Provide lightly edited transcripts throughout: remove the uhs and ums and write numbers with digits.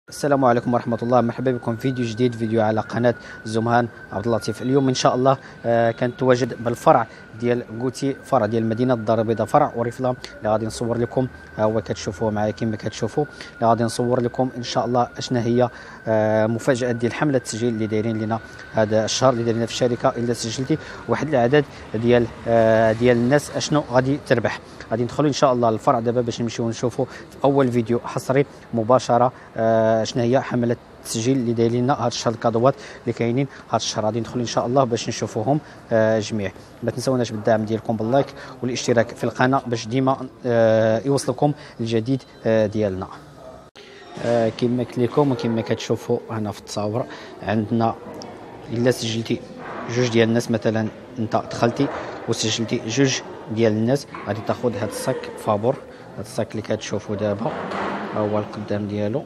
السلام عليكم ورحمة الله. مرحبا بكم في فيديو جديد، فيديو على قناة زمهان عبد اللطيف. اليوم إن شاء الله كنتواجد بالفرع ديال غوتي، فرع ديال مدينة الدار البيضاء، فرع وريفلا اللي غادي نصور لكم. هو كتشوفوه معايا كما كتشوفوا، اللي غادي نصور لكم إن شاء الله اشنا هي مفاجأة ديال حملة التسجيل اللي دايرين لنا هذا الشهر، اللي دايرين في الشركة. إلا سجلتي واحد العدد ديال الناس اشنو غادي تربح. غادي ندخلوا ان شاء الله للفرع دابا باش نمشيو نشوفوا في اول فيديو حصري مباشره شنو هي حمله التسجيل اللي دايرين لنا هذا الشهر، الكادوات اللي كاينين هذا الشهر. غادي ندخلوا ان شاء الله باش نشوفوهم جميع. ما تنساوناش بالدعم ديالكم باللايك والاشتراك في القناه باش ديما يوصلكم الجديد ديالنا. كما قلت لكم وكما كتشوفوا هنا في التصاور عندنا، الا سجلتي جوج ديال الناس، مثلا انت دخلتي وسجلتي جوج ديال الناس، غادي تاخذ هذا الصاك فابور. هذا الصاك اللي كتشوفوا دابا هو القدام ديالو،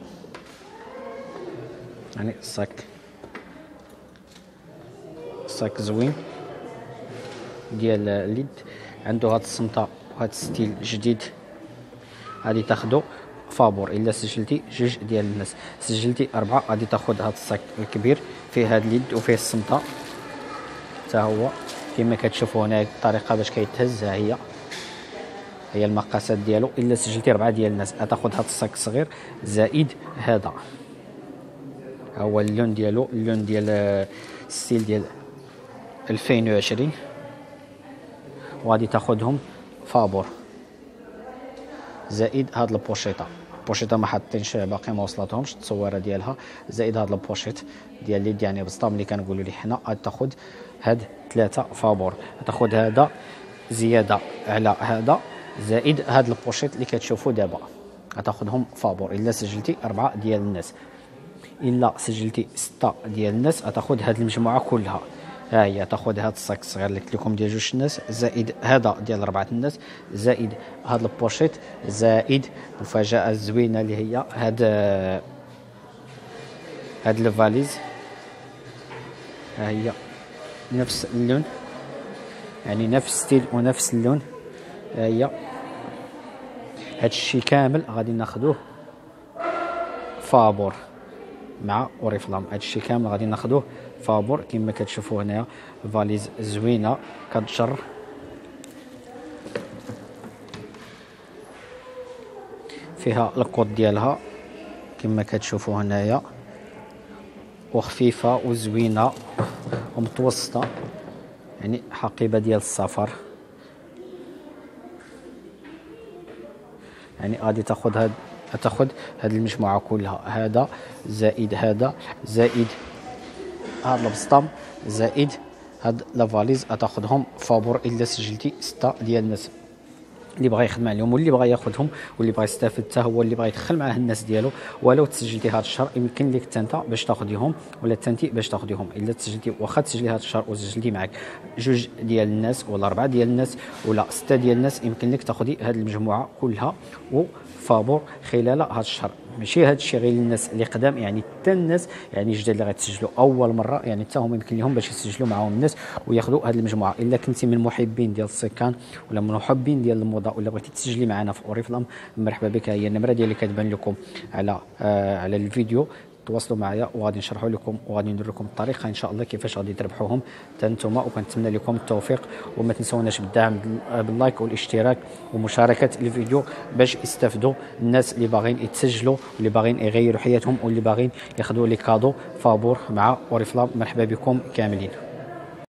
يعني صاك زوين ديال اليد، عنده هاد الصمته وهاد الستيل جديد. غادي تاخذوا فابور. الا سجلتي جوج ديال الناس، سجلتي 4، غادي تاخذ هاد الصاك الكبير فيه هاد اليد وفيه الصمته حتى هو كما كتشوفوا هنا. الطريقه باش كيتهز ها هي المقاسات ديالو. الا سجلتي 4 ديال الناس غتاخذ هاد الصاك الصغير زائد هذا. هو اللون ديالو، اللون ديال الستيل ديال 2020، وغادي تاخذهم فابور زائد هاد البوشيطه ما حاطينش باقي، ما وصلتهمش التصويره ديالها، زائد هاد البوشيط ديال اليد، يعني بسطام اللي كنقولوا ليه حنا. غادي تاخذ هاد 3 فابور، تاخذ هذا زياده على هذا زائد هاد البوشيط اللي كتشوفوا دابا، غتاخذهم فابور. الا سجلتي 4 ديال الناس، الا سجلتي 6 ديال الناس غتاخذ هاد المجموعه كلها. ها هي تاخذ هاد الصاك الصغير اللي قلت لكم ديال جوج الناس، زائد هذا ديال 4 الناس، زائد هاد البوشيط، زائد مفاجاه الزوينه اللي هي هاد الفاليز. ها هي نفس اللون، يعني نفس ستيل ونفس اللون. ها هي هادشي كامل غادي ناخذوه فابور مع اوريفلام. هادشي كامل غادي ناخذوه فابور. كما كتشوفوا هنايا فاليز زوينه كتجر، فيها الكود ديالها كما كتشوفوا هنايا، وخفيفه وزوينه ومتوسطه، يعني حقيبه ديال السفر. يعني غادي تاخذ هاد المجموعه كلها، هذا زائد هذا زائد هاد البسطام زائد هاد لافاليز، غتاخذهم فابور. الا سجلتي 6 ديال الناس اللي بغى يخدم عليهم واللي بغى ياخذهم واللي بغى يستافد حتى هو، اللي بغى يدخل معاه الناس ديالو. ولو تسجلتي هذا الشهر يمكن لك انت باش تاخذيهم، ولا انت باش تاخذيهم. الا تسجلتي، واخا تسجلي هذا الشهر وسجلتي معك جوج ديال الناس ولا 4 ديال الناس ولا 6 ديال الناس، يمكن لك تاخذي هذه المجموعه كلها وفابور خلال هذا الشهر. ماشي هذا الشيء غير للناس اللي قدام، يعني حتى الناس يعني جداد اللي غيتسجلوا اول مره، يعني حتى هما يمكن لهم باش يسجلوا معاهم الناس وياخذوا هذه المجموعه. الا كنتي من محبين ديال السكان ولا من محبين ديال الموضه، ولا بغيتي تسجلي معنا في اوريفلام، مرحبا بك. هي النمره ديالي كتبان لكم على الفيديو. تواصلوا معايا وغادي نشرحوا لكم وغادي ندير لكم الطريقه ان شاء الله كيفاش غادي تربحوهم حتى نتوما. وكنتمنى لكم التوفيق، وما تنسوناش بالدعم باللايك والاشتراك ومشاركه الفيديو باش يستافدوا الناس اللي باغيين يتسجلوا واللي باغيين يغيروا حياتهم واللي باغيين ياخذوا لي كادو فابور مع اوريفلام. مرحبا بكم كاملين.